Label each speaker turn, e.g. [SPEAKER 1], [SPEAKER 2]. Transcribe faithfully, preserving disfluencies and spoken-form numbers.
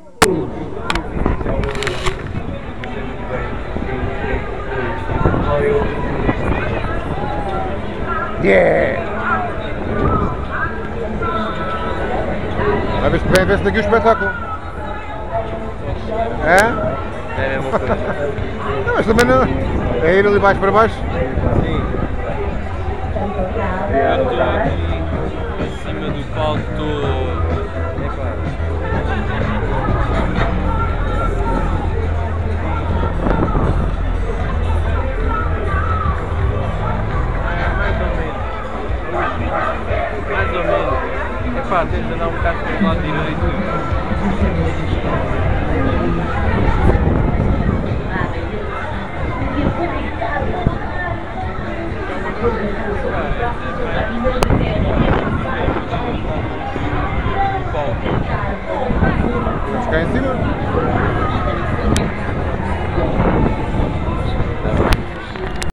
[SPEAKER 1] Yeah! Vai ver se vem ver-se daqui o espetáculo. É?
[SPEAKER 2] É a mesma coisa.
[SPEAKER 1] Não, mas também não. É ir ali baixo para baixo.
[SPEAKER 2] Sim. Eu estou aqui acima do palco, estou. Mais ou menos. Epá, tens de andar um bocado para o lado direito.
[SPEAKER 1] Vamos cá em cima.